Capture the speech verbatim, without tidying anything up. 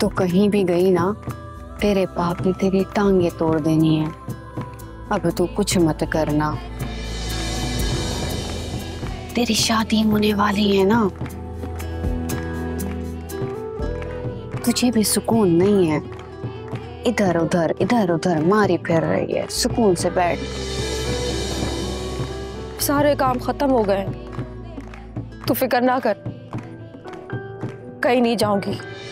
तो कहीं भी गई ना, तेरे बाप ने तेरी टांगे तोड़ देनी है। अब तू कुछ मत करना। तेरी शादी होने वाली है ना, तुझे भी सुकून नहीं है। इधर उधर इधर उधर मारी फिर रही है। सुकून से बैठ। सारे काम खत्म हो गए, तू फिक्र ना कर, कहीं नहीं जाऊंगी।